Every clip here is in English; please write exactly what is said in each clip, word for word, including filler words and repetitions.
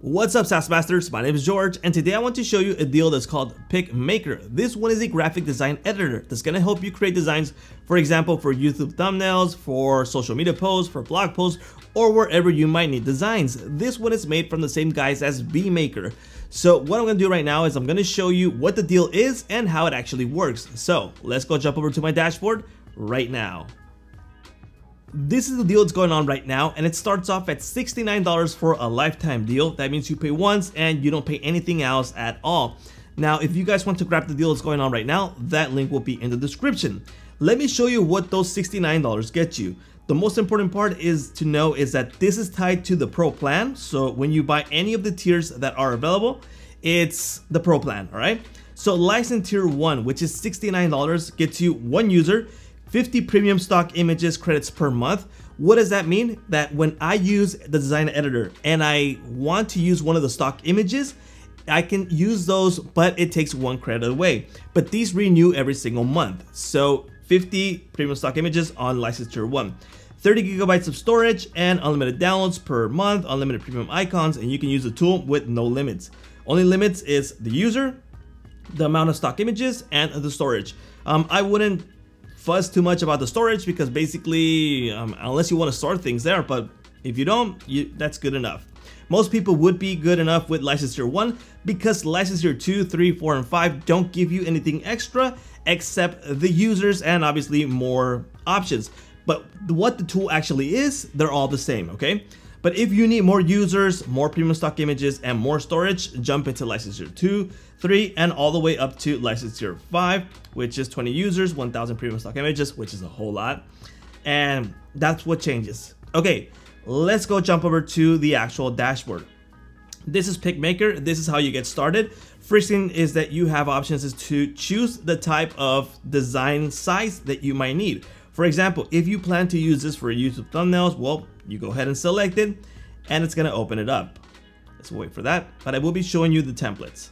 What's up, SaaS Masters? My name is George, and today I want to show you a deal that's called Picmaker. This one is a graphic design editor that's going to help you create designs, for example, for YouTube thumbnails, for social media posts, for blog posts, or wherever you might need designs. This one is made from the same guys as Picmaker. So what I'm going to do right now is I'm going to show you what the deal is and how it actually works. So let's go jump over to my dashboard right now. This is the deal that's going on right now, and it starts off at sixty-nine dollars for a lifetime deal. That means you pay once and you don't pay anything else at all. Now, if you guys want to grab the deal that's going on right now, that link will be in the description. Let me show you what those sixty-nine dollars get you. The most important part is to know is that this is tied to the Pro plan. So when you buy any of the tiers that are available, it's the Pro plan, all right? So license tier one, which is sixty-nine dollars, gets you one user, fifty premium stock images credits per month. What does that mean? That when I use the design editor and I want to use one of the stock images, I can use those, but it takes one credit away. But these renew every single month. So fifty premium stock images on license tier one, thirty gigabytes of storage and unlimited downloads per month, unlimited premium icons, and you can use the tool with no limits. Only limits is the user, the amount of stock images, and the storage. Um, I wouldn't fuss too much about the storage because basically, um, unless you want to store things there, but if you don't, you, that's good enough. Most people would be good enough with license tier one because license tier two, three, four, and five don't give you anything extra except the users and obviously more options. But what the tool actually is, they're all the same, okay? But if you need more users, more premium stock images, and more storage, jump into license tier two, three, and all the way up to license tier five, which is twenty users, one thousand premium stock images, which is a whole lot. And that's what changes. Okay, let's go jump over to the actual dashboard. This is Picmaker. This is how you get started. First thing is that you have options is to choose the type of design size that you might need. For example, if you plan to use this for YouTube thumbnails, well, you go ahead and select it, and it's gonna open it up. Let's wait for that, but I will be showing you the templates.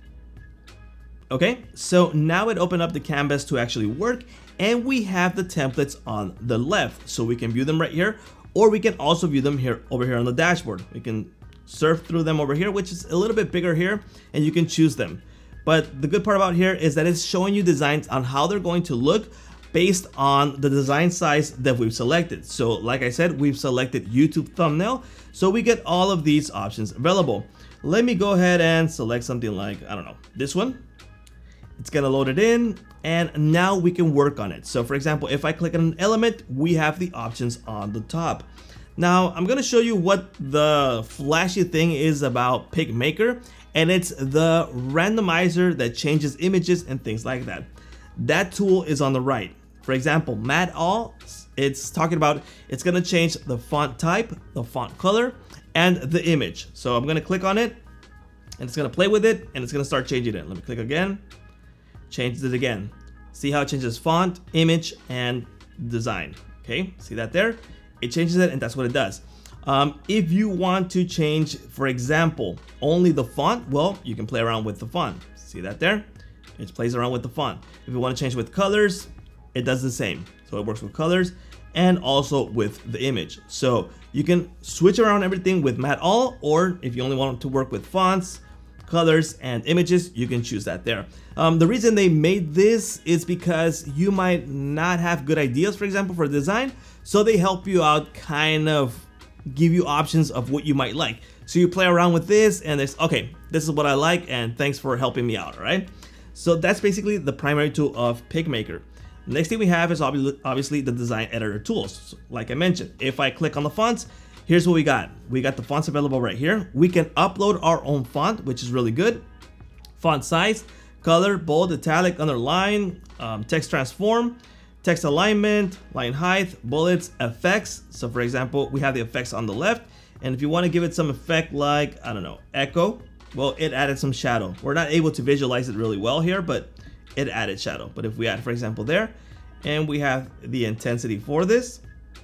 Okay, so now it opened up the canvas to actually work, and we have the templates on the left, so we can view them right here, or we can also view them here over here on the dashboard. We can surf through them over here, which is a little bit bigger here, and you can choose them. But the good part about here is that it's showing you designs on how they're going to look based on the design size that we've selected. So like I said, we've selected YouTube thumbnail, so we get all of these options available. Let me go ahead and select something like, I don't know, this one. It's gonna load it in, and now we can work on it. So for example, if I click on an element, we have the options on the top. Now I'm gonna show you what the flashy thing is about Picmaker, and it's the randomizer that changes images and things like that. That tool is on the right. For example, Matte All, it's talking about, it's gonna change the font type, the font color, and the image. So I'm gonna click on it, and it's gonna play with it, and it's gonna start changing it. Let me click again, changes it again. See how it changes font, image, and design. Okay, see that there? It changes it, and that's what it does. Um, if you want to change, for example, only the font, well, you can play around with the font. See that there? It plays around with the font. If you want to change with colors, it does the same. So it works with colors and also with the image. So you can switch around everything with Matte All, or if you only want to work with fonts, colors, and images, you can choose that there. Um, the reason they made this is because you might not have good ideas, for example, for design. So they help you out, kind of give you options of what you might like. So you play around with this and it's, okay, this is what I like, and thanks for helping me out, all right? So that's basically the primary tool of Picmaker. Next thing we have is obviously the design editor tools. So like I mentioned, if I click on the fonts, here's what we got. We got the fonts available right here. We can upload our own font, which is really good. Font size, color, bold, italic, underline, um, text transform, text alignment, line height, bullets, effects. So for example, we have the effects on the left. And if you want to give it some effect like, I don't know, echo, well, it added some shadow. We're not able to visualize it really well here, but it added shadow. But if we add, for example, there, and we have the intensity for this,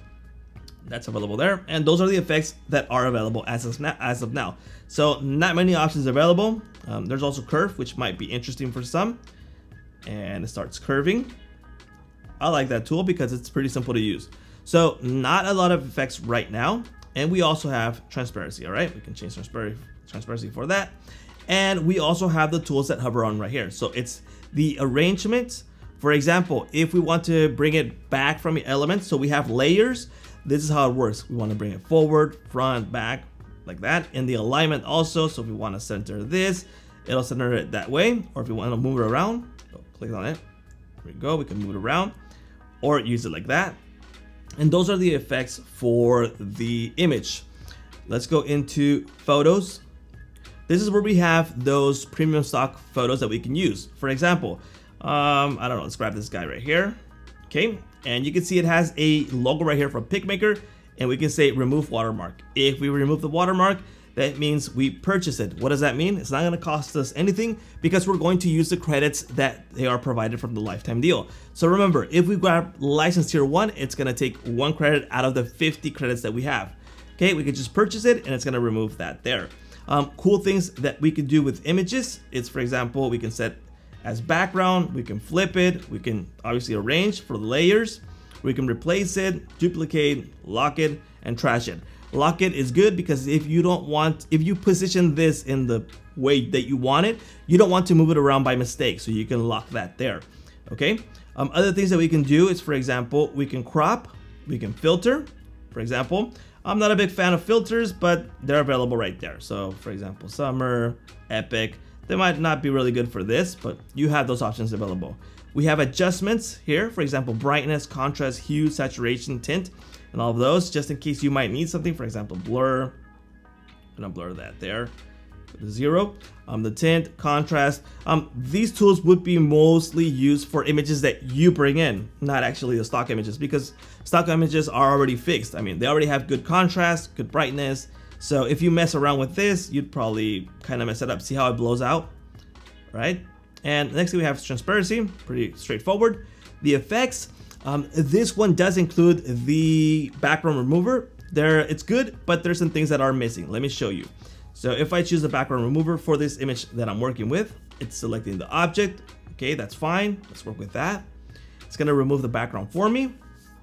that's available there. And those are the effects that are available as of now. As of now. So not many options available. Um, there's also curve, which might be interesting for some. And it starts curving. I like that tool because it's pretty simple to use. So not a lot of effects right now. And we also have transparency, all right? We can change transparency, transparency for that. And we also have the tools that hover on right here. So it's the arrangement. For example, if we want to bring it back from the element, so we have layers, this is how it works. We want to bring it forward, front, back, like that. In the alignment also, so if we want to center this, it'll center it that way. Or if we want to move it around, so click on it. There we go, we can move it around or use it like that. And those are the effects for the image. Let's go into photos. This is where we have those premium stock photos that we can use. For example, um, I don't know, let's grab this guy right here. Okay, and you can see it has a logo right here from Picmaker, and we can say remove watermark. If we remove the watermark, that means we purchase it. What does that mean? It's not going to cost us anything because we're going to use the credits that they are provided from the lifetime deal. So remember, if we grab license tier one, it's going to take one credit out of the fifty credits that we have. Okay, we can just purchase it and it's going to remove that there. Um, cool things that we can do with images is, for example, we can set as background, we can flip it, we can obviously arrange for the layers, we can replace it, duplicate, lock it, and trash it. Lock it is good because if you don't want, if you position this in the way that you want it, you don't want to move it around by mistake, so you can lock that there. Okay. Um, other things that we can do is, for example, we can crop, we can filter. For example, I'm not a big fan of filters, but they're available right there. So, for example, summer, epic. They might not be really good for this, but you have those options available. We have adjustments here, for example, brightness, contrast, hue, saturation, tint, and all of those, just in case you might need something. For example, blur. I'm gonna blur that there. Go to zero. Um, the tint, contrast. Um, these tools would be mostly used for images that you bring in, not actually the stock images, because stock images are already fixed. I mean, they already have good contrast, good brightness. So if you mess around with this, you'd probably kind of mess it up. See how it blows out, right? And next thing we have transparency, pretty straightforward. The effects, um, this one does include the background remover. There, it's good, but there's some things that are missing. Let me show you. So if I choose the background remover for this image that I'm working with, it's selecting the object. Okay, that's fine. Let's work with that. It's gonna remove the background for me.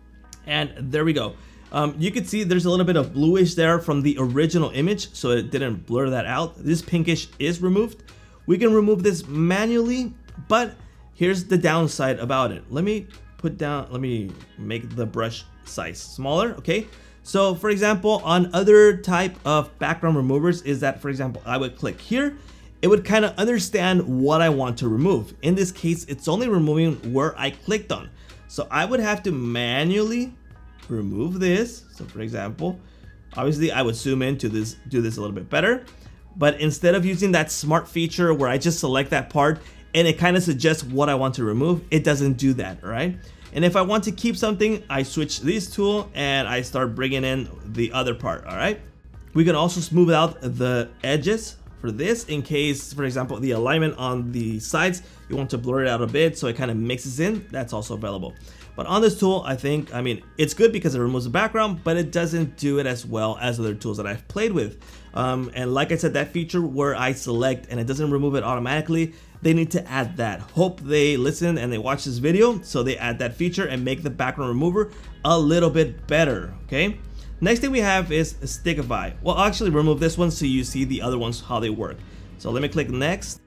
And there we go. Um, you can see there's a little bit of bluish there from the original image, so it didn't blur that out. This pinkish is removed. We can remove this manually, but here's the downside about it. Let me put down, let me make the brush size smaller, okay? So for example, on other type of background removers is that, for example, I would click here, it would kind of understand what I want to remove. In this case, it's only removing where I clicked on. So I would have to manually remove this. So for example, obviously I would zoom in to this, do this a little bit better. But instead of using that smart feature where I just select that part and it kind of suggests what I want to remove, it doesn't do that, all right? And if I want to keep something, I switch this tool and I start bringing in the other part, all right? We can also smooth out the edges for this in case, for example, the alignment on the sides, you want to blur it out a bit so it kind of mixes in. That's also available. But on this tool, I think, I mean, it's good because it removes the background, but it doesn't do it as well as other tools that I've played with. Um, and like I said, that feature where I select and it doesn't remove it automatically, they need to add that. Hope they listen and they watch this video, so they add that feature and make the background remover a little bit better, okay? Next thing we have is Stickify. Well, I'll actually remove this one so you see the other ones, how they work. So let me click next.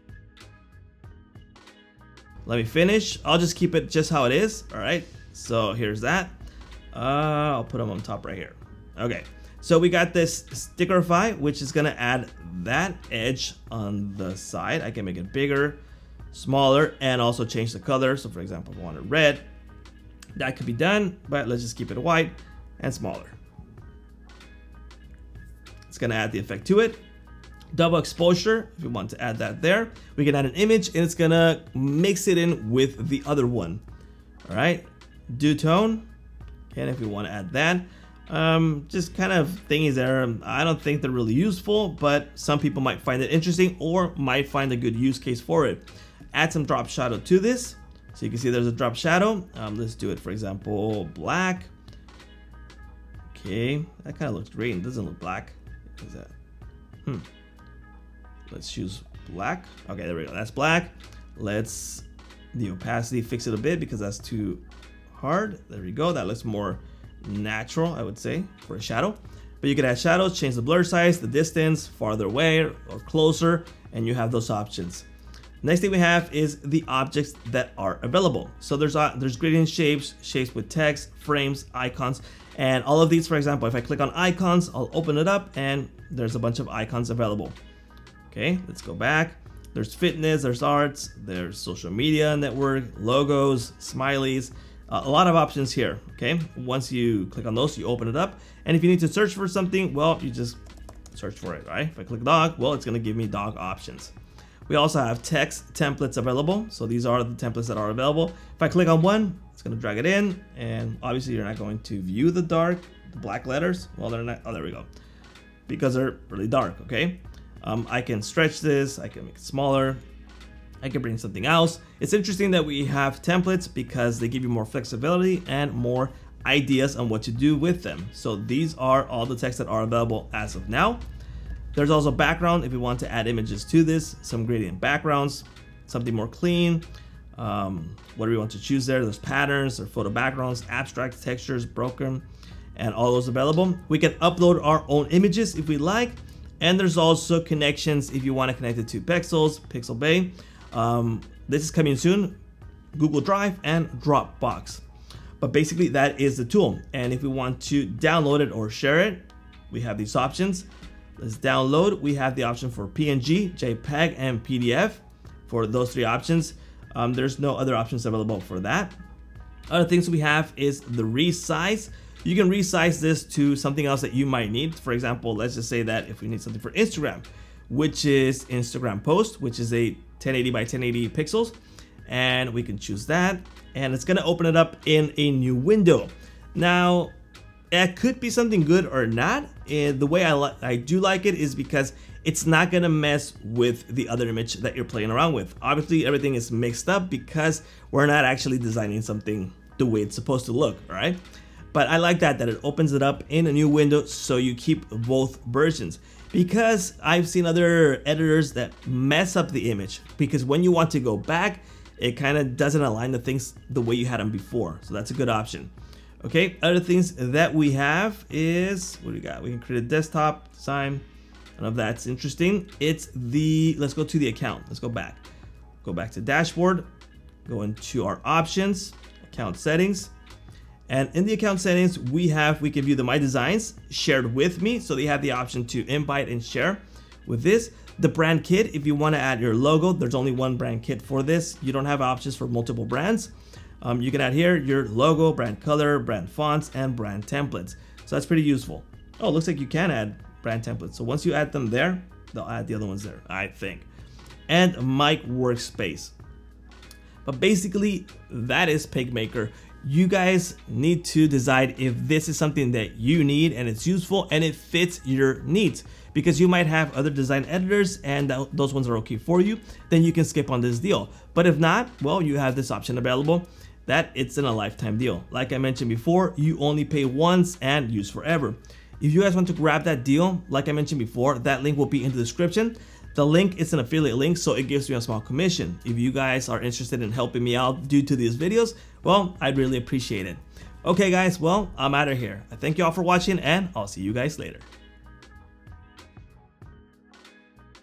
Let me finish. I'll just keep it just how it is, all right? So here's that. Uh, I'll put them on top right here. Okay, so we got this Stickify, which is gonna add that edge on the side. I can make it bigger, smaller, and also change the color. So for example, if I want it red, that could be done, but let's just keep it white and smaller. It's gonna add the effect to it. Double exposure, if you want to add that there. We can add an image and it's gonna mix it in with the other one. All right, do tone, and if we want to add that, um, just kind of thingies there. I don't think they're really useful, but some people might find it interesting or might find a good use case for it. Add some drop shadow to this. So you can see there's a drop shadow. Um, let's do it, for example, black. Okay, that kind of looks great. It doesn't look black. What is that? Hmm. Let's choose black. Okay, there we go. That's black. Let's the opacity fix it a bit because that's too hard. There we go. That looks more natural, I would say, for a shadow. But you can add shadows, change the blur size, the distance, farther away or closer, and you have those options. Next thing we have is the objects that are available. So there's uh, there's gradient shapes, shapes with text, frames, icons, and all of these. For example, if I click on icons, I'll open it up and there's a bunch of icons available. Okay, let's go back. There's fitness, there's arts, there's social media network, logos, smileys, uh, a lot of options here. Okay, once you click on those, you open it up, and if you need to search for something, well, you just search for it, right? If I click dog, well, it's gonna give me dog options. We also have text templates available. So these are the templates that are available. If I click on one, it's gonna drag it in, and obviously you're not going to view the dark, the black letters. Well, they're not, oh, there we go. Because they're really dark, okay? Um, I can stretch this, I can make it smaller, I can bring something else. It's interesting that we have templates because they give you more flexibility and more ideas on what to do with them. So these are all the texts that are available as of now. There's also background if you want to add images to this, some gradient backgrounds, something more clean, um, whatever you want to choose there. There's patterns, or photo backgrounds, abstract textures, broken, and all those available. We can upload our own images if we like, and there's also connections if you want to connect it to Pexels, Pixabay. Um, this is coming soon, Google Drive and Dropbox. But basically that is the tool, and if we want to download it or share it, we have these options. Let's download. We have the option for P N G, JPEG, and P D F for those three options. Um, there's no other options available for that. Other things we have is the resize. You can resize this to something else that you might need. For example, let's just say that if we need something for Instagram, which is Instagram post, which is a ten eighty by ten eighty pixels, and we can choose that, and it's gonna open it up in a new window. Now, it could be something good or not. And the way I, I do like it is because it's not gonna mess with the other image that you're playing around with. Obviously, everything is mixed up because we're not actually designing something the way it's supposed to look, all right? But I like that, that it opens it up in a new window so you keep both versions. Because I've seen other editors that mess up the image, because when you want to go back, it kind of doesn't align the things the way you had them before. So that's a good option. Okay, other things that we have is, what do we got? We can create a desktop design. None of that's interesting. It's the, let's go to the account. Let's go back. Go back to dashboard, go into our options, account settings. And in the account settings, we have, we can view the My Designs shared with me. So they have the option to invite and share with this. The brand kit, if you want to add your logo, there's only one brand kit for this. You don't have options for multiple brands. Um, you can add here your logo, brand color, brand fonts, and brand templates. So that's pretty useful. Oh, it looks like you can add brand templates. So once you add them there, they'll add the other ones there, I think. And mic workspace. But basically, that is Picmaker. You guys need to decide if this is something that you need and it's useful and it fits your needs. Because you might have other design editors and th those ones are okay for you, then you can skip on this deal. But if not, well, you have this option available that it's in a lifetime deal. Like I mentioned before, you only pay once and use forever. If you guys want to grab that deal, like I mentioned before, that link will be in the description. The link is an affiliate link, so it gives me a small commission. If you guys are interested in helping me out due to these videos, well, I'd really appreciate it. Okay guys, well, I'm out of here. I thank you all for watching and I'll see you guys later.